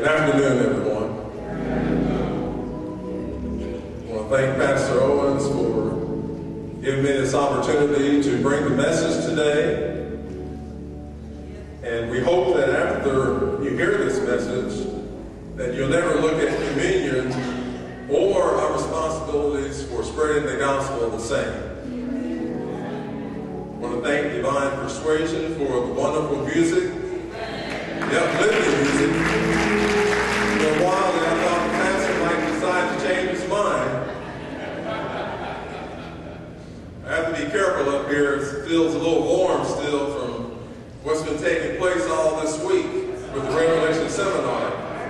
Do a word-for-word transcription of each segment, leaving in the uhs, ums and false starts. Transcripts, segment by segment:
afternoon, everyone. I want to thank Pastor Owens for giving me this opportunity to bring the message today. And we hope that after you hear this message, that you'll never look at communion or our responsibilities for spreading the gospel the same. I want to thank Divine Persuasion for the wonderful music, the uplifting music. For a while there, I thought the pastor might decide to change his mind. I have to be careful up here. It feels a little warm still from what's been taking place all this week with the Revelation Seminar.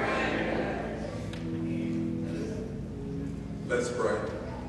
Let's pray.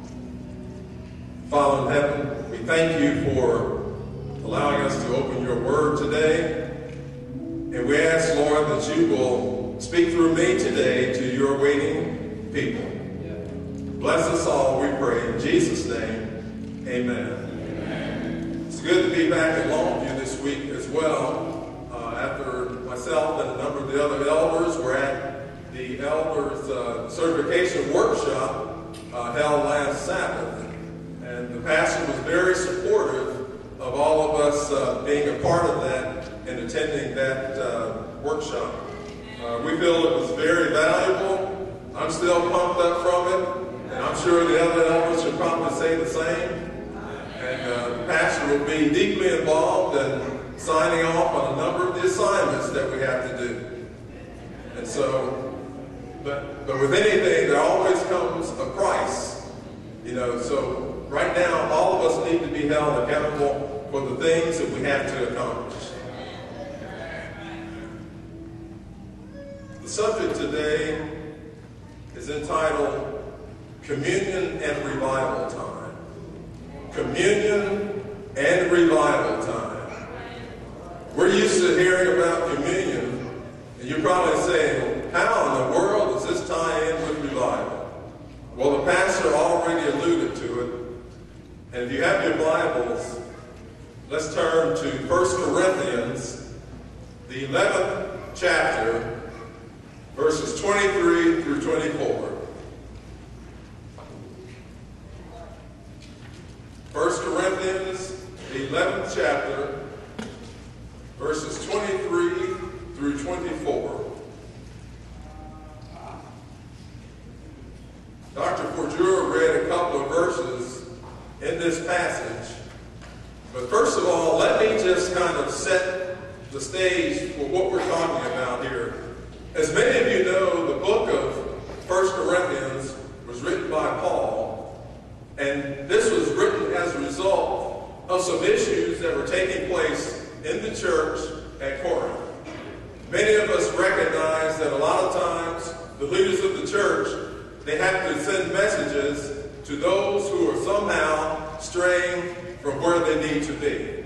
Father in heaven, we thank you for allowing us to open your word today. And we ask, Lord, that you will speak through me today to your waiting people. Bless us all, we pray. In Jesus' name, amen. Amen. It's good to be back at Longview this week as well. Uh, after myself and a number of the other elders were at the elders uh, certification workshop uh, held last Sabbath. And the pastor was very supportive of all of us uh, being a part of that and attending that uh, workshop. Uh, we feel it was very valuable. I'm still pumped up from it, and I'm sure the other elders should probably say the same. And uh, the pastor will be deeply involved in signing off on a number of the assignments that we have to do. And so, but, but with anything, there always comes a price. You know, so right now, all of us need to be held accountable for the things that we have to accomplish. The subject today is entitled Communion and Revival Time. Communion and Revival Time. We're used to hearing about communion, and you're probably saying, how in the world does this tie in with revival? Well, the pastor already alluded to it. And if you have your Bibles, let's turn to First Corinthians, the eleventh chapter, verses twenty-three through twenty-four. First Corinthians, the eleventh chapter, verses twenty-three through twenty-four. Doctor Forjura read a couple of verses in this passage. But first of all, let me just kind of set the stage for what we're talking about here. As many of you know, the book of First Corinthians was written by Paul, and this was written as a result of some issues that were taking place in the church at Corinth. Many of us recognize that a lot of times the leaders of the church, they have to send messages to those who are somehow straying from where they need to be.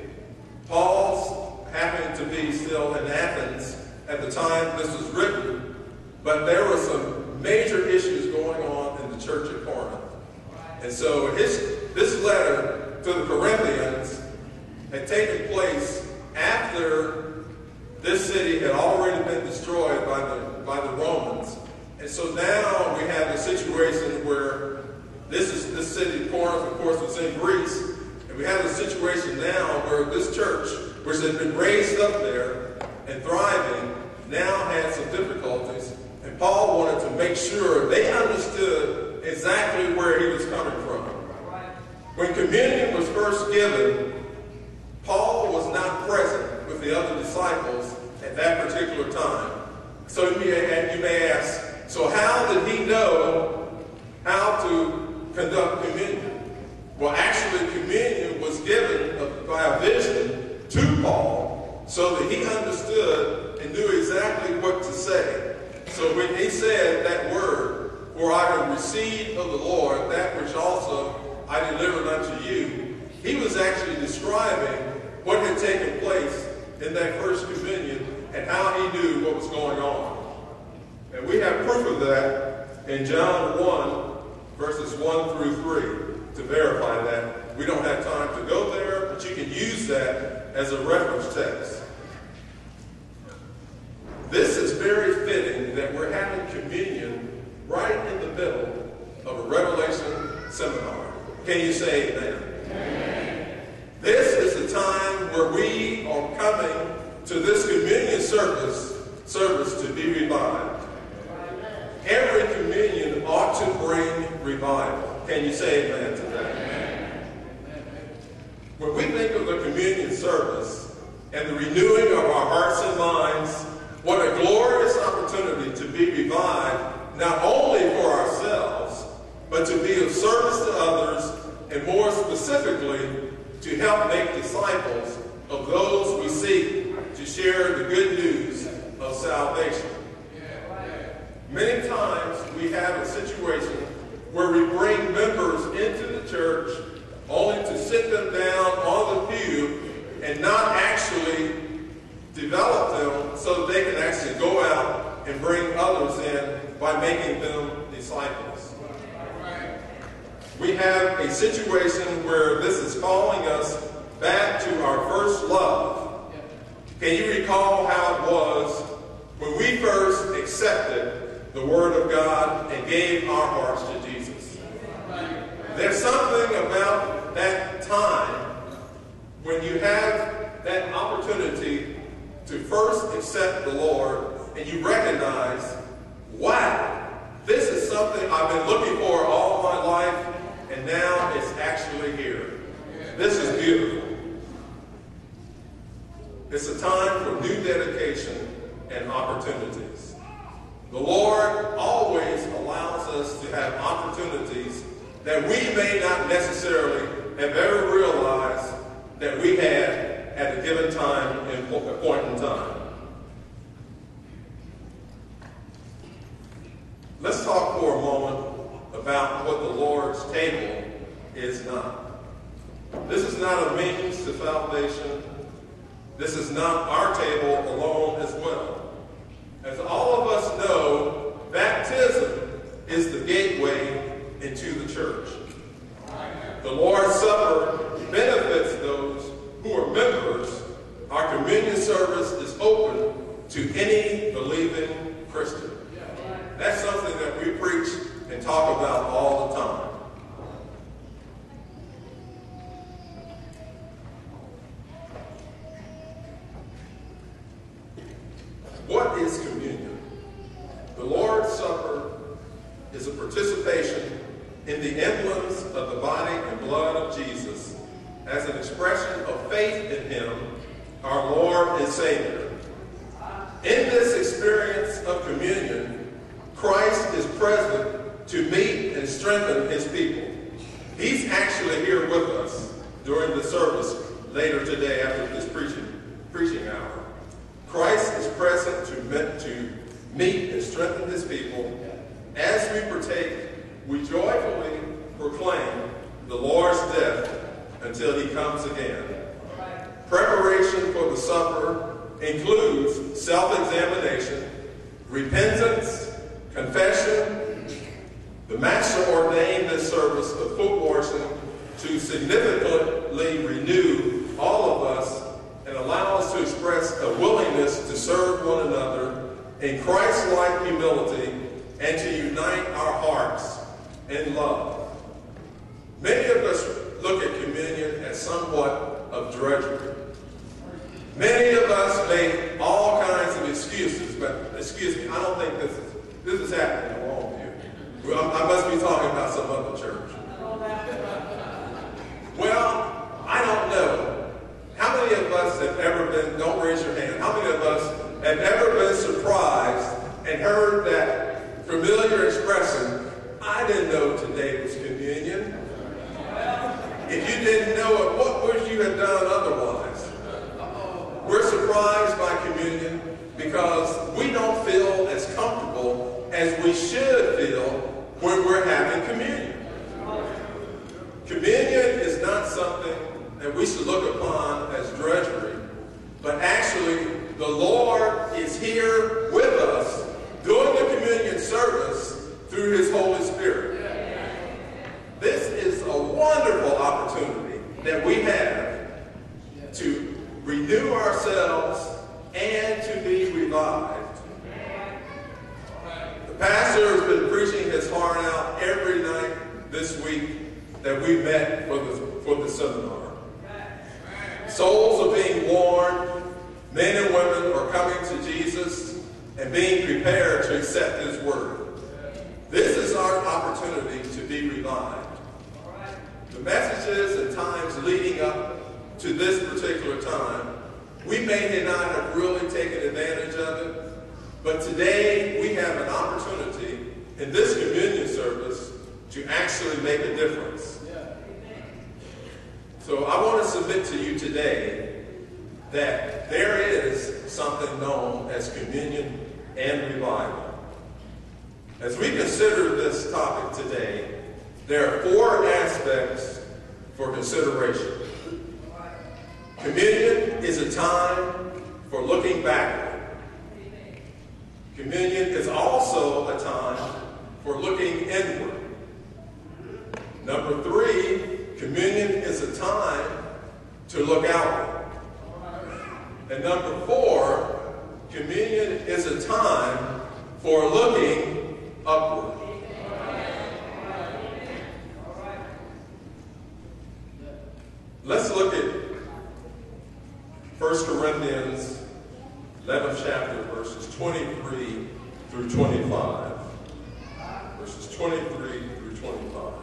Paul's happened to be still in Athens at the time this was written, but there were some major issues going on in the church at Corinth. And so his, this letter to the Corinthians had taken place after this city had already been destroyed by the, by the Romans. And so now we have a situation where this is this city, Corinth, of course, was in Greece. And we have a situation now where this church, which had been raised up there and thriving, now had some difficulties. And Paul wanted to make sure they understood exactly where he was coming from. When communion was first given, Paul was not present with the other disciples at that particular time. So you may, you may ask, so how did he know how to conduct communion? Well, actually, communion was given by a vision to Paul so that he understood and knew exactly what to say. So when he said that word, for I have received of the Lord that which also I delivered unto you, he was actually describing what had taken place in that first communion and how he knew what was going on. And we have proof of that in John one, verses one through three, to verify that. We don't have time to go there, but you can use that as a reference text. This is very fitting that we're the middle of a Revelation seminar. Can you say amen? Amen. This is the time where we are coming to this communion service, service to be revived. Every communion ought to bring revival. Can you say amen to that? Amen. When we think of the communion service and the renewing of our hearts and minds, what a glorious opportunity to be revived, not only for ourselves, but to be of service to others, and more specifically, to help make disciples of those we seek to share the good news of salvation. Many times we have a situation where we bring members into the church only to sit them down on the pew and not actually develop them so that they can actually go out and bring others in by making them disciples. We have a situation where this is calling us back to our first love. Can you recall how it was when we first accepted the Word of God and gave our hearts to Jesus? There's something about that time when you have that opportunity to first accept the Lord and you recognize, wow, this is something I've been looking for all my life, and now it's actually here. This is beautiful. It's a time for new dedication and opportunities. The Lord always allows us to have opportunities that we may not necessarily have ever realized that we had at a given time and a point in time. Let's talk for a moment about what the Lord's table is not. This is not a means to salvation. This is not our table alone as well. As all of us know, baptism is the gateway into the church. The Lord's Supper benefits those who are members. Our communion service is open to any believing Christian. That's something that we preach and talk about all the time. What is communion? The Lord's Supper is a participation in the emblems of the body and blood of Jesus as an expression of faith in Him, our Lord and Savior. In this experience of communion, Christ is present to meet and strengthen His people. He's actually here with us during the service later today after this preaching, preaching hour. Christ is present to meet, to meet and strengthen His people. As we partake, we joyfully proclaim the Lord's death until He comes again. Preparation for the supper includes self-examination, repentance, confession. The Master ordained this service of foot washing to significantly renew all of us and allow us to express a willingness to serve one another in Christ-like humility and to unite our hearts in love. Many of us look at communion as somewhat of drudgery. Many of us make all kinds of excuses, but excuse me, I don't think this is this is happening along here. Well, I must be talking about some other church. Well, I don't know. How many of us have ever been, don't raise your hand, how many of us have ever been surprised and heard that familiar expression, I didn't know today was communion. If you didn't know it, what would you have done otherwise? We're surprised by communion because we don't feel as comfortable as we should feel when we're having communion. Communion is not something that we should look upon as drudgery, but actually the Lord is here with us doing the communion service through His Holy Spirit. This is a wonderful opportunity that we have to renew ourselves and to be revived. The pastor has been preaching his heart out every night this week that we met for the, for the seminar. Souls are being warned. Men and women are coming to Jesus and being prepared to accept his word. This is our opportunity to be revived. The messages and times leading up to this particular time, we may not have really taken advantage of it, but today we have an opportunity in this communion service to actually make a difference. So I want to submit to you today that there is something known as communion and revival. As we consider this topic today, there are four aspects for consideration. Communion is a time for looking backward. Communion is also a time for looking inward. Number three, communion is a time to look outward. And number four, communion is a time for looking upward. Let's look at First Corinthians eleventh chapter, verses twenty-three through twenty-five. Verses twenty-three through twenty-five.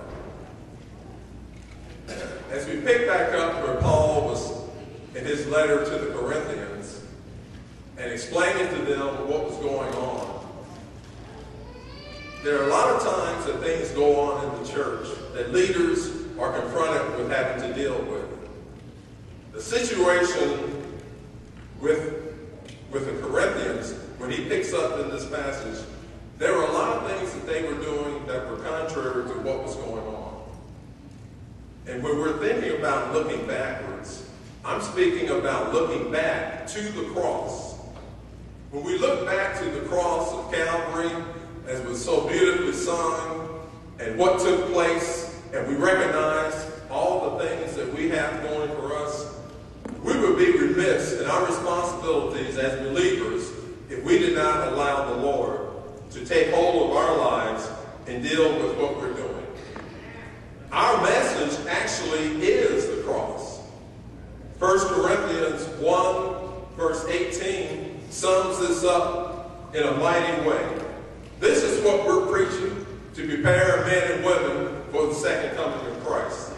As we pick back up where Paul was in his letter to the Corinthians and explaining to them what was going on, there are a lot of times that things go on in the church that leaders are confronted with having to deal with. The situation with, with the Corinthians, when he picks up in this passage, there were a lot of things that they were doing that were contrary to what was going on. And when we're thinking about looking backwards, I'm speaking about looking back to the cross. When we look back to the cross of Calvary, as was so beautifully sung, and what took place, and we recognize all the things that we have going for us, we would be remiss in our responsibilities as believers if we did not allow the Lord to take hold of our lives and deal with what we're doing. Our message actually is the cross. First Corinthians one, verse eighteen, sums this up in a mighty way. This is what we're preaching to prepare men and women for the second coming of Christ.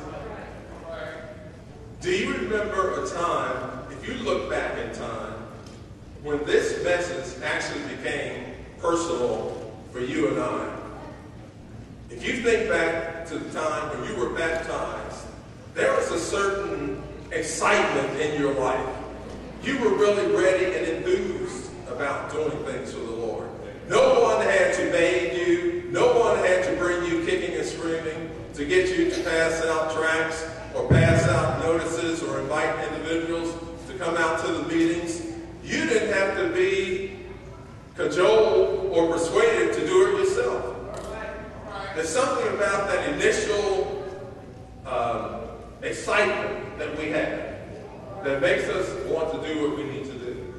Do you remember a time, if you look back in time, when this message actually became personal for you and I? If you think back to the time when you were baptized, there was a certain excitement in your life. You were really ready and enthused about doing things for the Lord. No one had to beg you. No one had to bring you kicking and screaming to get you to pass out tracts or pass out notices or invite individuals to come out to the meetings. You didn't have to be cajoled or persuaded to do it yourself. There's something about that initial uh, excitement that we have that makes us want to do what we need to do.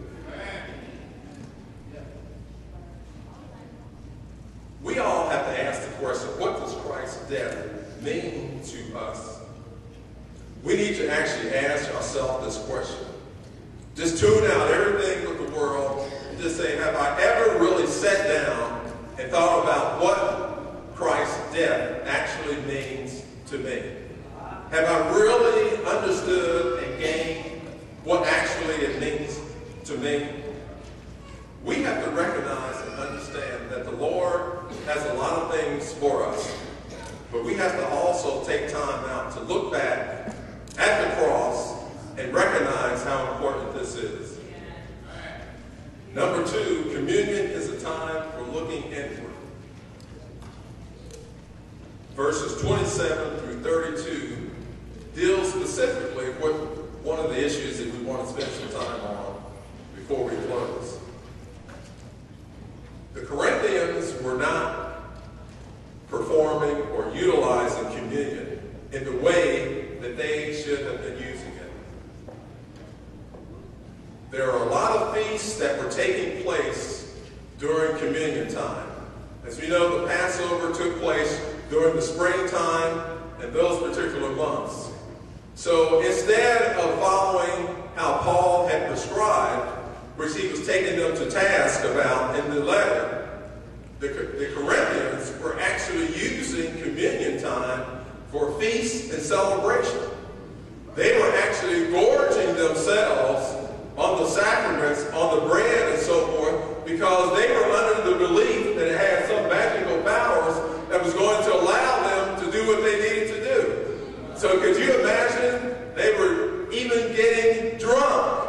We all have to ask the question, what does Christ's death mean to us? We need to actually ask ourselves this question. Just tune out everything with the world and just say, have I ever really sat down and thought about what Christ's death actually means to me? Have I really understood and gained what actually it means to me? We have to recognize and understand that the Lord has a lot of things for us, but we have to also take time out to look back at the cross and recognize how important this is. Number two, communion is a time for looking inward. Verses twenty-seven through thirty-two deal specifically with one of the issues that we want to spend some time on before we close. The Corinthians were not performing or utilizing communion in the way that they should have been using it. There are a lot of feasts that were taking place during communion time. As we know, the Passover took place during the springtime and those particular months. So instead of following how Paul had prescribed, which he was taking them to task about in the letter, the, the Corinthians were actually using communion time for feast and celebration. They were actually gorging themselves on the sacraments, on the bread and so forth, because they were under the belief that it had some magical powers that was going to allow them to do what they needed to do. So could you imagine? They were even getting drunk.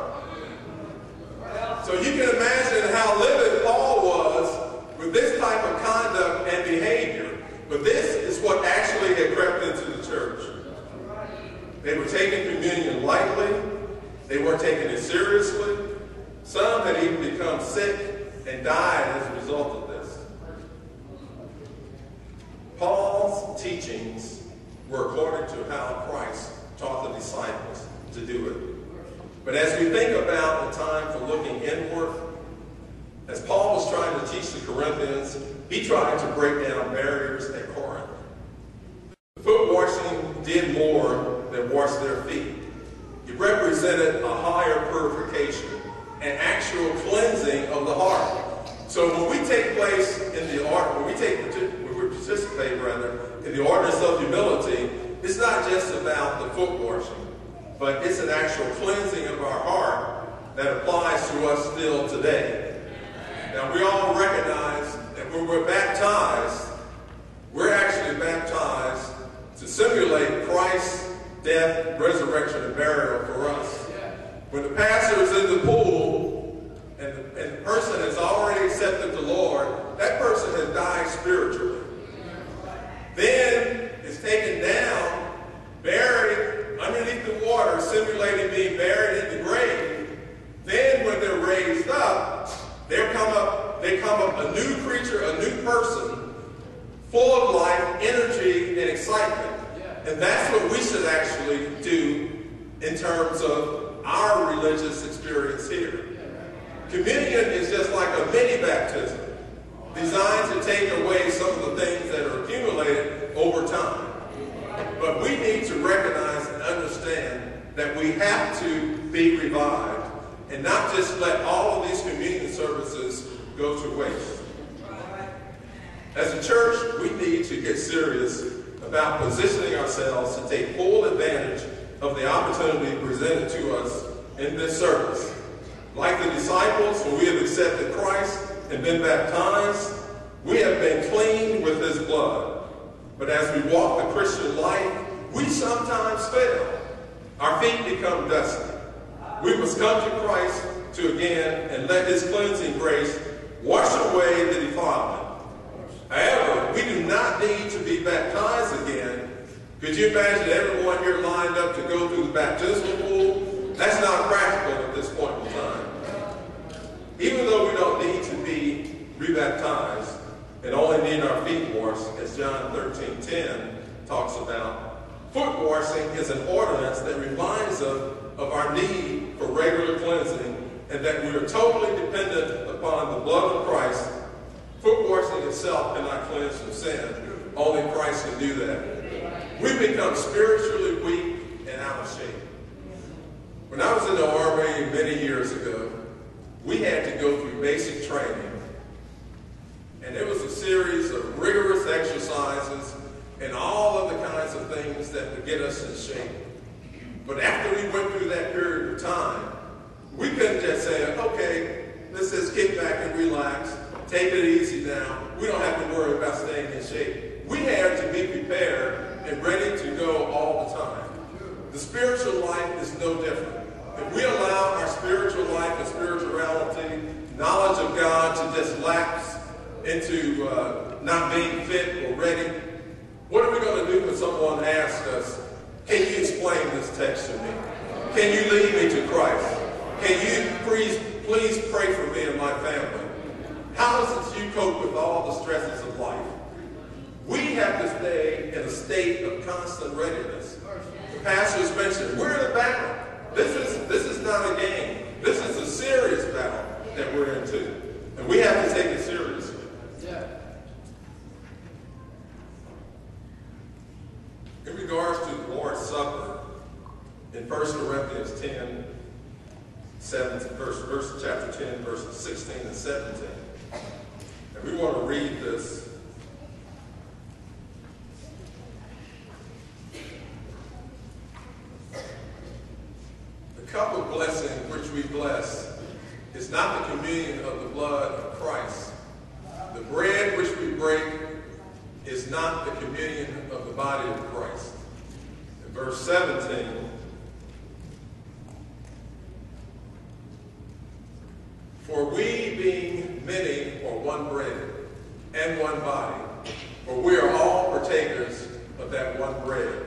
So you can imagine how livid Paul was with this type of conduct and behavior. But this is what actually had crept into the church. They were taking communion lightly. They weren't taking it seriously. Some had even become sick and died as a result of this. Paul's teachings were according to how Christ taught the disciples to do it. But as we think about the time for looking inward, as Paul was trying to teach the Corinthians, he tried to break down barriers at Corinth. Foot washing did more than wash their feet. It represented a higher purification and actual cleansing of the heart. So when we take place in the art, when we take when we participate rather in the ordinance of humility, it's not just about the foot washing, but it's an actual cleansing of our heart that applies to us still today. Now we all recognize that when we're baptized, we're actually baptized to simulate Christ's death, resurrection, and burial for us. When the pastor is in the pool and the, and the person has already accepted the Lord, that person has died spiritually. Then it's taken down, buried underneath the water, simulating being buried in the grave. Then when they're raised up, they come up, they come up a new creature, a new person, full of life, energy, and excitement. And that's what we should actually do in terms of our religious experience here. Communion is just like a mini baptism, designed to take away some of the things that are accumulated over time. But we need to recognize and understand that we have to be revived and not just let all of these communion services go to waste. As a church, we need to get serious about positioning ourselves to take full advantage of the opportunity presented to us in this service. Like the disciples, when we have accepted Christ and been baptized, we have been cleaned with his blood. But as we walk the Christian life, we sometimes fail. Our feet become dusty. We must come to Christ to again and let his cleansing grace wash away the defilement. However, we do not need to be baptized again. Could you imagine everyone here lined up to go through the baptismal pool? That's not practical at this point in time. Even though we don't need to be rebaptized and only need our feet washed, as John thirteen ten talks about, foot washing is an ordinance that reminds us of our need for regular cleansing and that we are totally dependent upon the blood of Christ. Foot washing itself cannot cleanse from sin. Only Christ can do that. We become spiritually weak and out of shape. When I was in the Army many years ago, we had to go through basic training. And it was a series of rigorous exercises and all of the kinds of things that would get us in shape. But after we went through that period of time, we couldn't just say, okay, let's just kick back and relax. Take it easy now. We don't have to worry about staying in shape. We had to be prepared and ready to go all the time. The spiritual life is no different. If we allow our spiritual life and spirituality, knowledge of God to just lapse into uh, not being fit or ready, what are we going to do when someone asks us, can you explain this text to me? Can you lead me to Christ? Can you please, please pray for me and my family? How does you cope with all the stresses of life? We have to stay in a state of constant readiness. The pastors mentioned, we're in a battle. This is, this is not a game. This is a serious battle that we're into. And we have to take it seriously. Supper in First Corinthians ten, seven, verse, verse, chapter ten, verses sixteen and seventeen. And we want to read this. The cup of blessing which we bless is not the communion of the blood of Christ. The bread which we break is not the communion of the body of Christ. In verse seventeen, for we being many are one bread and one body, for we are all partakers of that one bread.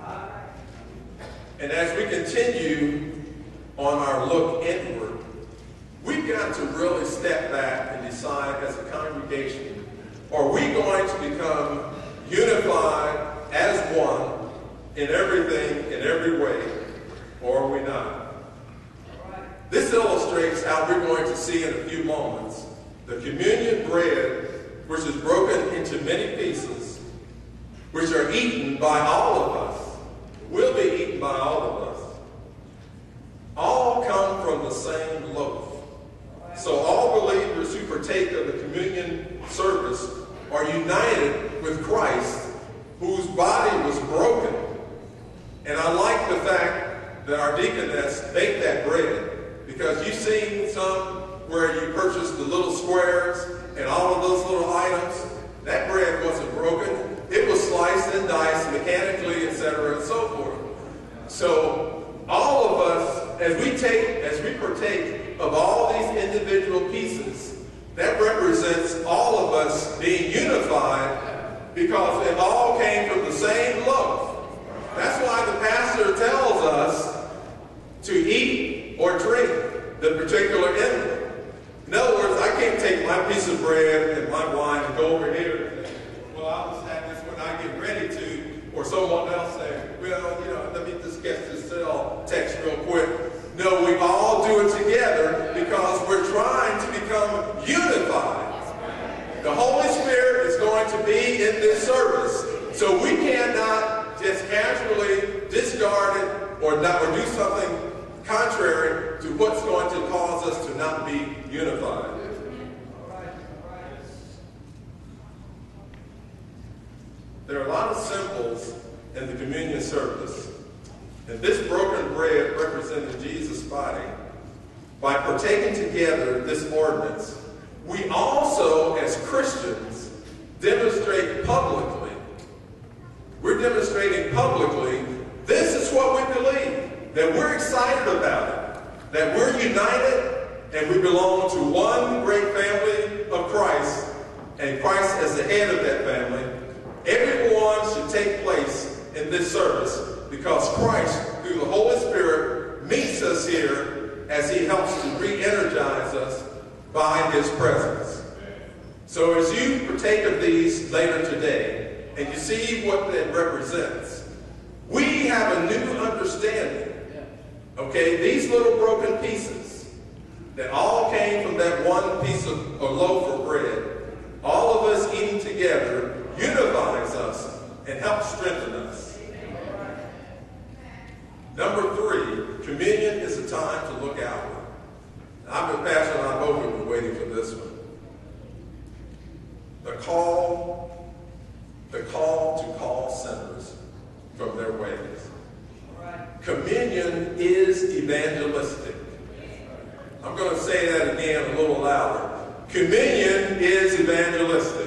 And as we continue on our look inward, we've got to really step back and decide as a congregation, are we going to become unified as one in everything, in every way, or are we not? This illustrates how we're going to see in a few moments the communion bread, which is broken into many pieces, which are eaten by all of us, will be eaten by all of us, all come from the same loaf. So all believers who partake of the communion service are united with Christ, whose body was broken. And I like the fact that our deaconess baked that bread, because you've seen some where you purchase the little squares and all of those little items. That bread wasn't broken. It was sliced and diced mechanically, et cetera, and so forth. So all of us, as we take, as we partake of all these individual pieces, that represents all of us being unified, because it all came from the same loaf. That's why the pastor tells us to eat or drink the particular emblem. In other words, I can't take my piece of bread and my wine and go over here and say, well, I'll just have this when I get ready to, or someone else say, well, you know, let me just get this cell text real quick. No, we all do it together because we're trying to become unified. The Holy Spirit is going to be in this service, so we cannot just casually discard it or not, or do something contrary to what's going to cause us to not be unified. There are a lot of symbols in the communion service, and this broken bread represented Jesus' body. By partaking together this ordinance, we also, as Christians, demonstrate publicly, we're demonstrating publicly, this is what we believe, that we're excited about it, that we're united, and we belong to one great family of Christ, and Christ as the head of that family. Everyone should take place in this service because Christ, through the Holy Spirit, meets us here as he helps to re-energize us by his presence. So as you partake of these later today, and you see what it represents, we have a new understanding. Okay, these little broken pieces that all came from that one piece of a loaf of bread, all of us eating together unifies us and helps strengthen us. Number three, communion is a time to look outward. I've been Pastor and I both have been waiting for this one. The call, the call to call sinners from their ways. Communion is evangelistic. I'm going to say that again a little louder. Communion is evangelistic.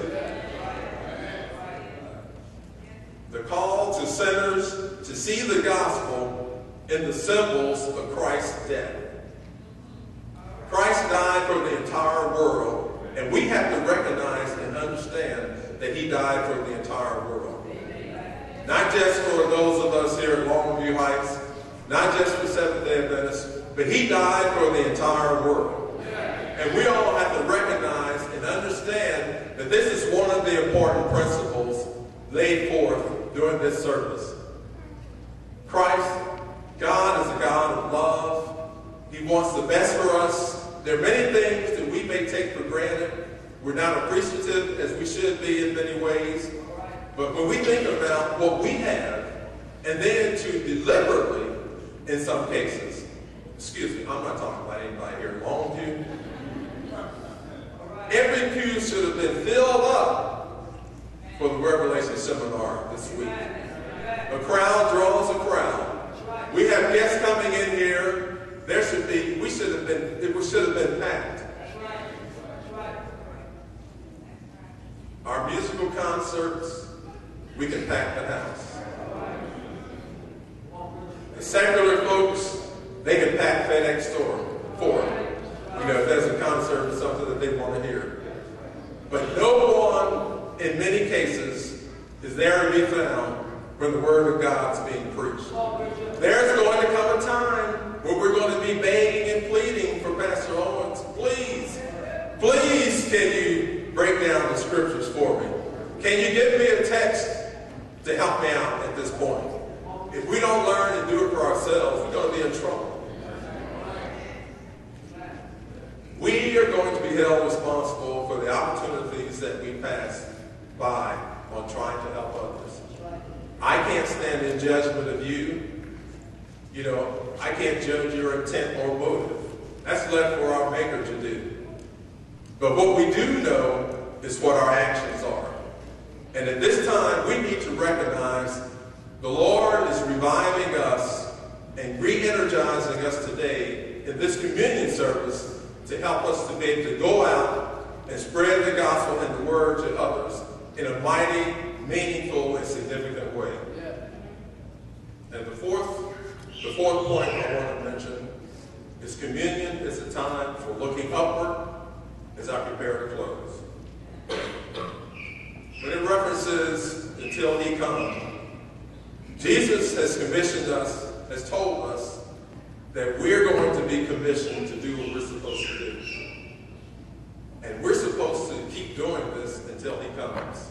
The call to sinners to see the gospel in the symbols of Christ's death. Christ died for the entire world, and we have to recognize and understand that he died for the entire world. Not just for those of us here at Longview Heights, not just for Seventh-day Adventists, but he died for the entire world. And we all have to recognize and understand that this is one of the important principles laid forth during this service. Christ, God is a God of love. He wants the best for us. There are many things that we may take for granted. We're not appreciative as we should be in many ways. But when we think about what we have and then to deliberately, in some cases, excuse me, I'm not talking about anybody here, long pew. Every pew should have been filled up for the Revelation seminar this week. A crowd draws a crowd. We have guests coming in here. There should be, we should have been, it should have been packed. Our musical concerts, we can pack the house. The secular folks, they can pack FedEx store for it. You know, if there's a concert or something that they want to hear. But no one, in many cases, is there to be found when the Word of God's being preached. There's going to come a time when we're going to be begging and pleading for Pastor Owens. Please, please can you break down the scriptures for me? Can you give me a text to help me out at this point? If we don't learn and do it for ourselves, we're going to be in trouble. We are going to be held responsible for the opportunities that we pass by on trying to help others. I can't stand in judgment of you. You know, I can't judge your intent or motive. That's left for our Maker to do. But what we do know is what our actions are. And at this time, we need to recognize the Lord is reviving us and re-energizing us today in this communion service to help us to be able to go out and spread the gospel and the word to others in a mighty, meaningful, and significant way. Yeah. And the fourth, the fourth point I want to mention is communion is a time for looking upward as I prepare to close. When it references until he comes, Jesus has commissioned us, has told us that we're going to be commissioned to do what we're supposed to do. And we're supposed to keep doing this until he comes.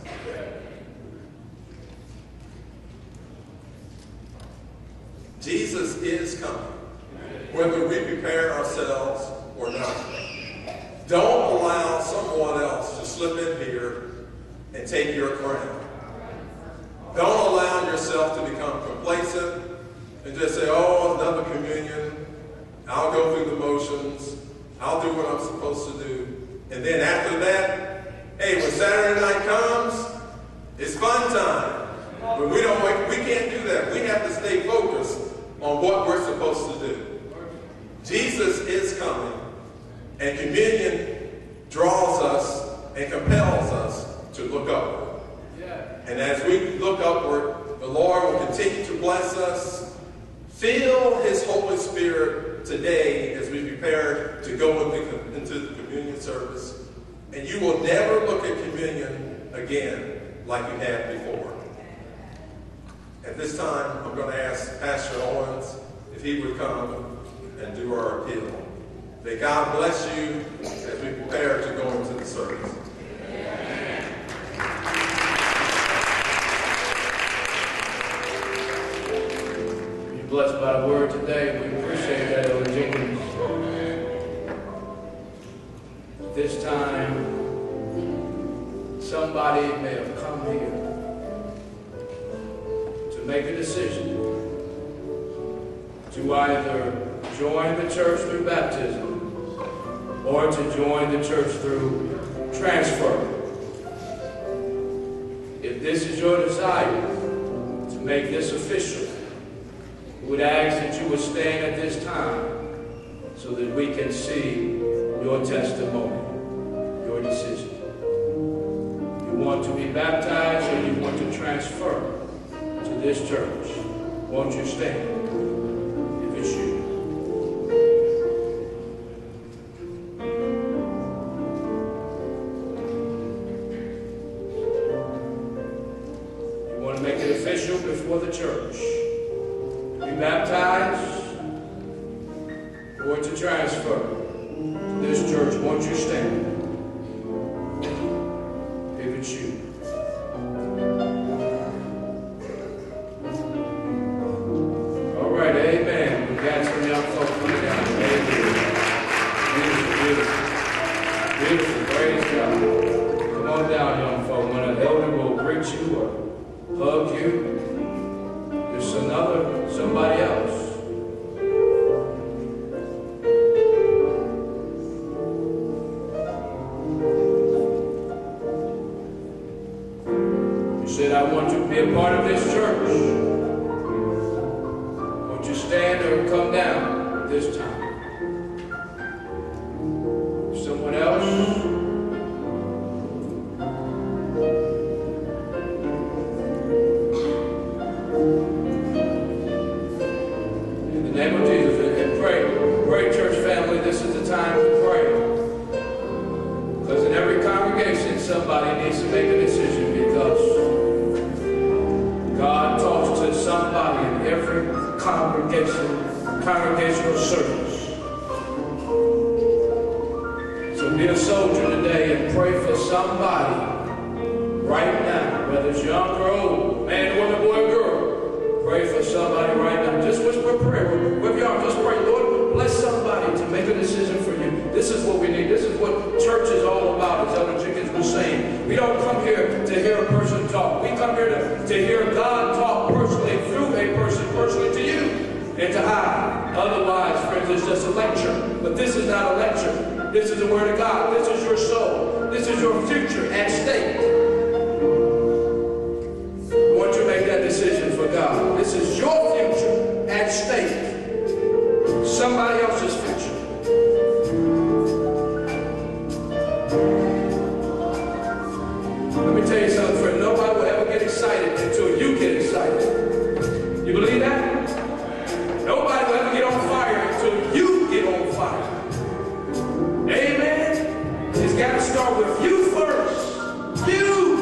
Jesus is coming, whether we prepare ourselves or not. Don't allow someone else to slip in here and take your crown. Don't allow yourself to become complacent and just say, oh, another communion. I'll go through the motions. I'll do what I'm supposed to do. And then after that, hey, when Saturday night comes, it's fun time. But we don't, we can't do that. We have to stay focused on what we're supposed to do. Jesus is coming, and communion draws us and compels us to look upward. And as we look upward, the Lord will continue to bless us. Feel his Holy Spirit today as we prepare to go into, into the communion service. And you will never look at communion again like you had before. At this time, I'm going to ask Pastor Owens if he would come and do our appeal. May God bless you as we prepare to go into the service. Blessed by the word today. We appreciate that, Elder Jenkins. This time, somebody may have come here to make a decision to either join the church through baptism or to join the church through transfer. If this is your desire to make this official, we would ask that you would stand at this time so that we can see your testimony, your decision. You want to be baptized or you want to transfer to this church, won't you stand if it's you? You want to make it official before the church. Be baptized or to transfer to this church, won't you stand if it's you? All right, amen. We've got some young folks coming down. Amen. Beautiful, beautiful. Beautiful, praise God. Come on down, young folk. When an elder will greet you or hug you, there's some another, somebody else. You said, I want you to be a part of this church. Won't you stand or come down this time? Someone else? Somebody needs to make a decision, because God talks to somebody in every congregation, congregational service. So be a soldier today and pray for somebody right now, whether it's young or old, man, woman, boy, or girl. Pray for somebody right now. Just whisper a prayer. Wherever you are, just pray. Lord, bless somebody to make a decision for you. This is what we need. This is what church is all about, as Elder Jenkins was saying. We don't come here to hear a person talk. We come here to, to hear God talk personally through a person, personally to you and to I. Otherwise, friends, it's just a lecture. But this is not a lecture. This is the Word of God. This is your soul. This is your future at stake. I want you to make that decision for God. This is your future at stake. Somebody else's future. Let me tell you something, friend. Nobody will ever get excited until you get excited. You believe that? Nobody will ever get on fire until you get on fire. Amen? It's got to start with you first. You.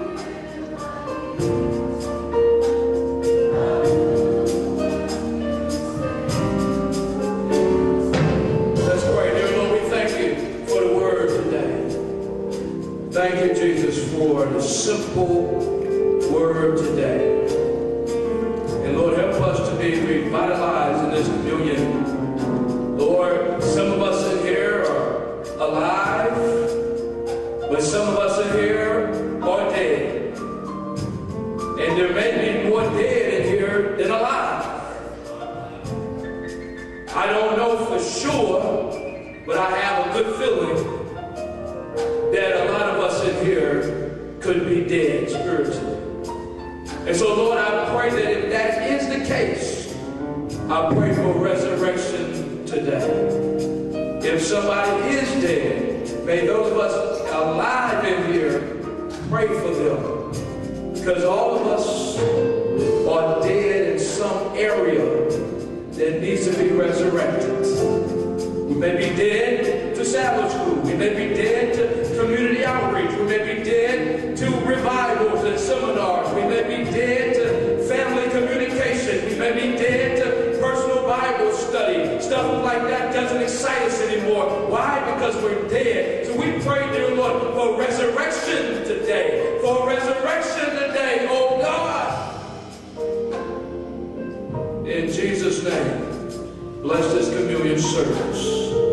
Let's pray. Dear Lord, we thank you for the word today. Thank you, Jesus, for the simple word today. And Lord, help us to be revitalized in this communion. Lord, some of us in here are alive, but some of us in here are dead. And there may be more dead in here than alive. I don't know for sure, but I have a good feeling that a lot of us in here could be dead spiritually. And so, Lord, I pray that if that is the case, I pray for resurrection today. If somebody is dead, may those of us alive in here pray for them. Because all of us are dead in some area that needs to be resurrected. We may be dead to Sabbath school. We may be dead to community outreach. We may be dead to revivals and seminars. We may be dead to family communication. We may be dead to personal Bible study. Stuff like that doesn't excite us anymore. Why? Because we're dead. So we pray, dear Lord, for resurrection today. For resurrection today, oh God. In Jesus' name, bless this communion service.